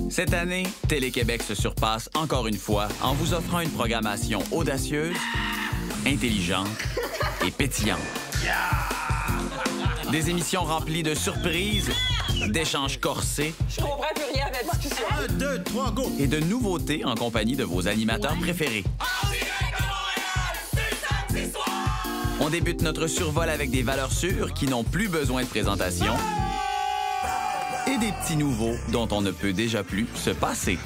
Cette année, Télé-Québec se surpasse encore une fois en vous offrant une programmation audacieuse, intelligente et pétillante. Des émissions remplies de surprises, d'échanges corsés. Je comprends plus rien à la discussion. 1, 2, 3, go! Et de nouveautés en compagnie de vos animateurs préférés. On débute notre survol avec des valeurs sûres qui n'ont plus besoin de présentation et des petits nouveaux dont on ne peut déjà plus se passer.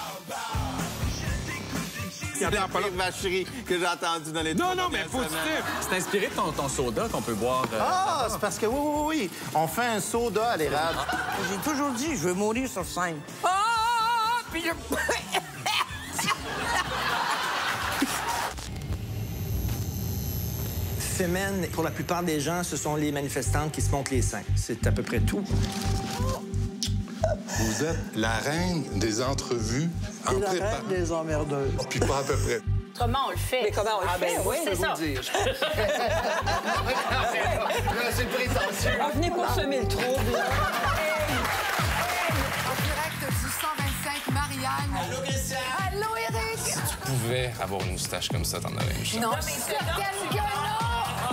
C'est la pire vacherie que j'ai entendue dans les Non, mais positif! C'est inspiré de ton soda qu'on peut boire. Ah, c'est parce que oui. On fait un soda à l'érable. J'ai toujours dit, je veux mourir sur scène. Puis je... Semaine, pour la plupart des gens, ce sont les manifestantes qui se montent les seins. C'est à peu près tout. Vous êtes la reine des entrevues en Et la préparant. reine des emmerdeuses. Puis pas à peu près. Comment on le fait? Mais comment on le fait? Oui, c'est ça. C'est prétentieux. Venez pour semer le trouble. En direct du 125, Marianne. Allô, Christian. Allô, Eric. Si tu pouvais avoir une moustache comme ça, t'en aurais une chance. Non, mais certaines que non.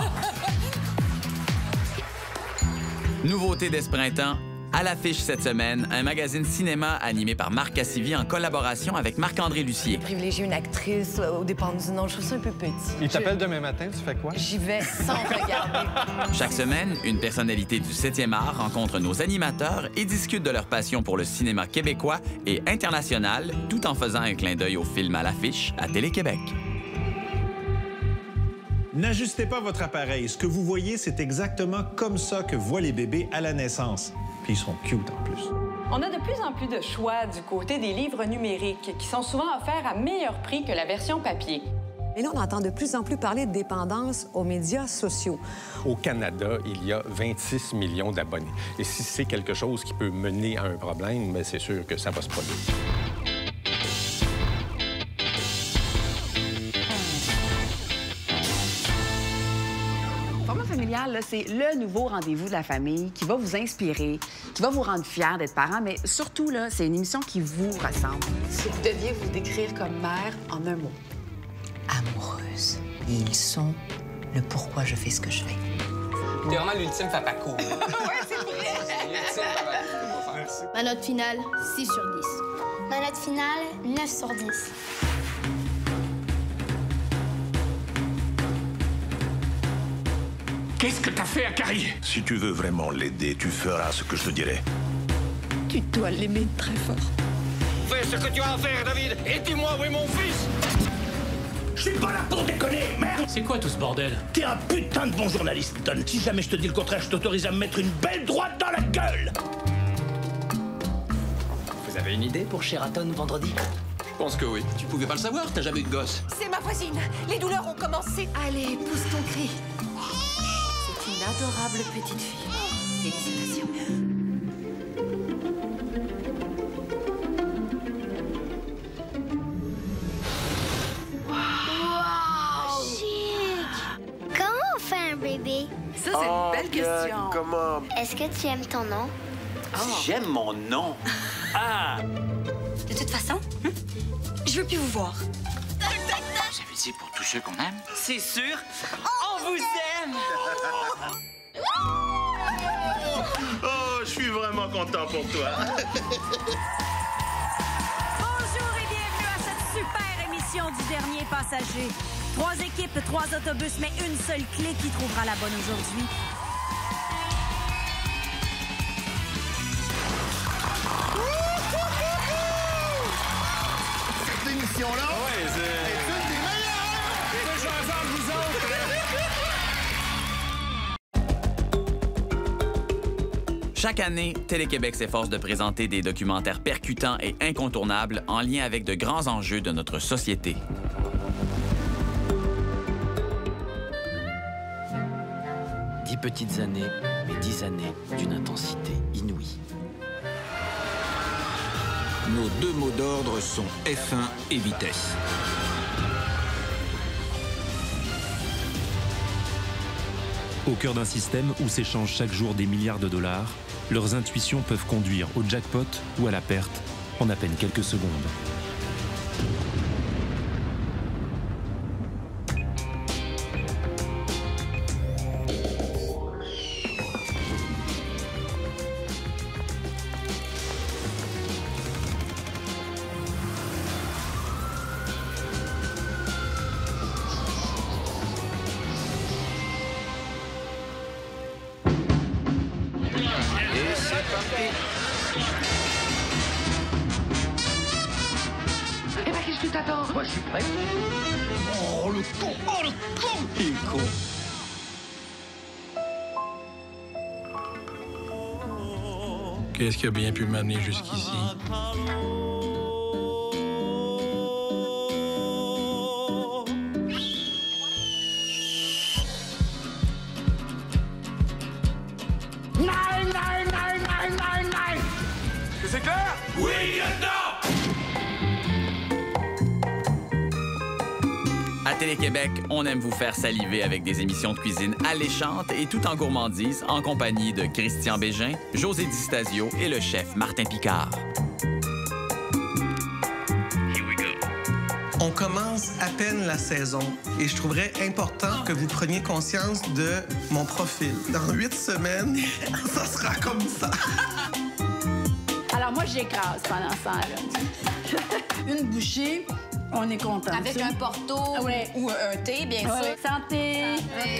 Nouveauté dès ce printemps, à l'affiche cette semaine, un magazine cinéma animé par Marc Cassivi en collaboration avec Marc-André Lucier. Privilégier une actrice au dépend du nom, je trouve ça un peu petit. Il t'appelle demain matin, tu fais quoi? J'y vais sans regarder. Chaque semaine, une personnalité du 7e art rencontre nos animateurs et discute de leur passion pour le cinéma québécois et international, tout en faisant un clin d'œil au film à l'affiche à Télé-Québec. N'ajustez pas votre appareil. Ce que vous voyez, c'est exactement comme ça que voient les bébés à la naissance. Puis ils sont cute en plus. On a de plus en plus de choix du côté des livres numériques qui sont souvent offerts à meilleur prix que la version papier. Et là, on entend de plus en plus parler de dépendance aux médias sociaux. Au Canada, il y a 26 millions d'abonnés. Et si c'est quelque chose qui peut mener à un problème, bien, c'est sûr que ça va se produire. Format familial, là, c'est le nouveau rendez-vous de la famille qui va vous inspirer, qui va vous rendre fiers d'être parents, mais surtout, là, c'est une émission qui vous ressemble. Si vous deviez vous décrire comme mère en un mot. Amoureuse. Et ils sont le pourquoi je fais ce que je fais. T'es vraiment l'ultime papaco. Ouais, c'est vrai. L'ultime papaco. Ma note finale, 6 sur 10. Ma note finale, 9 sur 10. Qu'est-ce que t'as fait à Carrie? Si tu veux vraiment l'aider, tu feras ce que je te dirai. Tu dois l'aimer très fort. Fais ce que tu as à faire, David, et dis-moi où est mon fils. Je suis pas là pour déconner, merde. C'est quoi tout ce bordel? T'es un putain de bon journaliste, Don. Si jamais je te dis le contraire, je t'autorise à me mettre une belle droite dans la gueule. Vous avez une idée pour Sheraton vendredi? Je pense que oui. Tu pouvais pas le savoir, t'as jamais eu de gosse. C'est ma voisine. Les douleurs ont commencé. Allez, pousse ton cri. C'est une adorable petite fille. Félicitations. Wow! Chic! Comment on fait un bébé? Ça, c'est une belle question. Comment? Est-ce que tu aimes ton nom? J'aime mon nom. Ah! De toute façon, je veux plus vous voir. Ça veut dire pour tous ceux qu'on aime? C'est sûr. On vous aime. Oh, je suis vraiment content pour toi. Bonjour et bienvenue à cette super émission du dernier passager. 3 équipes, 3 autobus, mais une seule clé qui trouvera la bonne aujourd'hui. Cette émission-là, Ouais, c'est une des meilleures! Déjà avant vous autres. Chaque année, Télé-Québec s'efforce de présenter des documentaires percutants et incontournables en lien avec de grands enjeux de notre société. Dix petites années, mais 10 années d'une intensité inouïe. Nos deux mots d'ordre sont F1 et vitesse. Au cœur d'un système où s'échangent chaque jour des milliards de dollars, leurs intuitions peuvent conduire au jackpot ou à la perte en à peine quelques secondes. Eh ben, qu'est-ce que t'attends? Moi, je suis prêt. Oh, le con! Oh, le con! Il est con. Qu'est-ce qui a bien pu m'amener jusqu'ici? Nein, nein, nein, nein, nein, nein! C'est clair? Oui, lieutenant! À Télé-Québec, on aime vous faire saliver avec des émissions de cuisine alléchantes et tout en gourmandise, en compagnie de Christian Bégin, José Di Stasio et le chef Martin Picard. On commence à peine la saison et je trouverais important que vous preniez conscience de mon profil. Dans 8 semaines, ça sera comme ça. Alors moi, j'écrase pendant ce temps-là. Une bouchée, on est content. Avec un porto ou un thé, bien sûr. Santé!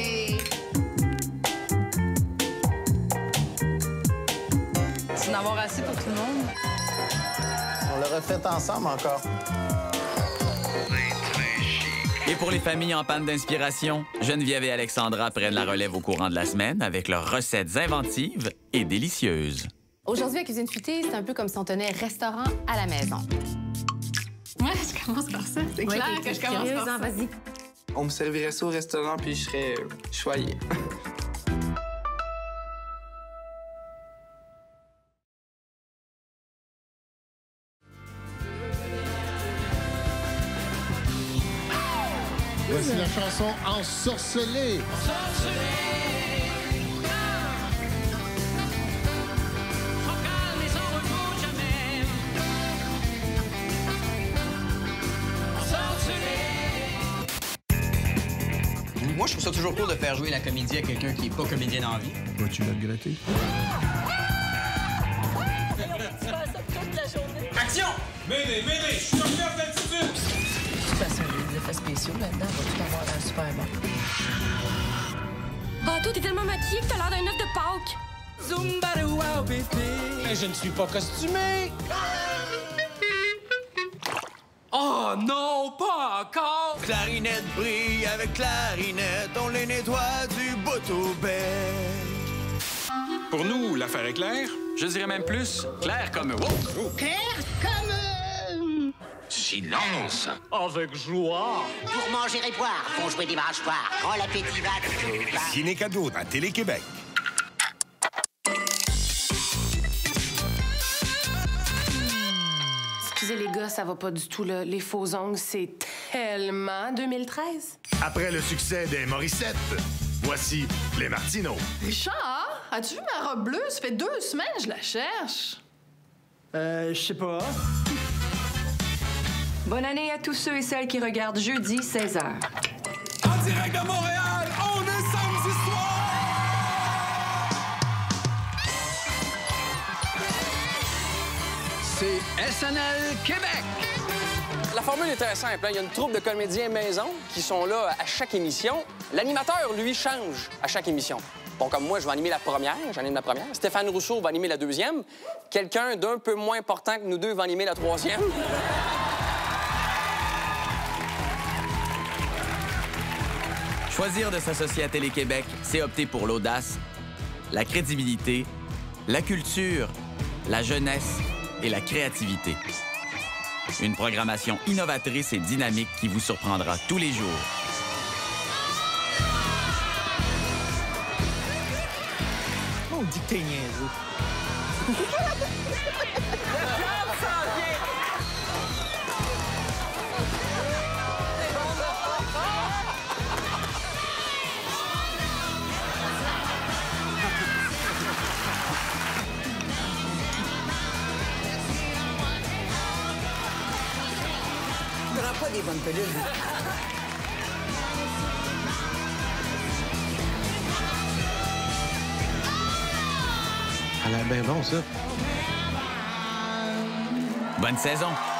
C'est d'en avoir assez pour tout le monde. On l'aurait fait ensemble encore. Et pour les familles en panne d'inspiration, Geneviève et Alexandra prennent la relève au courant de la semaine avec leurs recettes inventives et délicieuses. Aujourd'hui, à Cuisine Futée, c'est un peu comme si on tenait restaurant à la maison. Ouais, je commence par ça. C'est clair que je commence par ça. Vas-y. On me servirait ça au restaurant, puis je serais choyé. Voici la chanson Ensorcelée. Moi, je trouve ça toujours cool de faire jouer la comédie à quelqu'un qui n'est pas comédien dans la vie. Vas-tu le regretter? Action! M'aider, je suis en perte d'altitude! De toute façon, il y a des effets spéciaux là-dedans. Va tout avoir un super bon. Ah, toi, t'es tellement maquillée que t'as l'air d'un œuf de Pâques. Zumba bébé! Mais je ne suis pas costumé! Oh non, pas encore! Clarinette brille avec clarinette, on les nettoie du bout au bec. Pour nous, l'affaire est claire. Je dirais même plus, clair comme... Wow! Clair comme... Silence! Avec joie! Pour manger et boire, faut jouer des mâchoires. Quand l'appétit va... Ciné-cadeau dans Télé-Québec. Excusez les gars, ça va pas du tout, là. Les faux ongles, c'est tellement 2013. Après le succès des Morissette, voici les Martineaux. Richard, as-tu vu ma robe bleue? Ça fait 2 semaines que je la cherche. Je sais pas. Bonne année à tous ceux et celles qui regardent jeudi, 16h. En direct de Montréal, on est samedi soir! C'est SNL Québec! La formule est très simple. Il y a une troupe de comédiens maison qui sont là à chaque émission. L'animateur, lui, change à chaque émission. Bon, comme moi, je vais animer la première, j'anime la première. Stéphane Rousseau va animer la deuxième. Quelqu'un d'un peu moins important que nous deux va animer la troisième. Choisir de s'associer à Télé-Québec, c'est opter pour l'audace, la crédibilité, la culture, la jeunesse et la créativité. Une programmation innovatrice et dynamique qui vous surprendra tous les jours. On dit que t'es niaiseux. pas des bonnes pelules. Elle a l'air bien bon, ça. Bonne saison!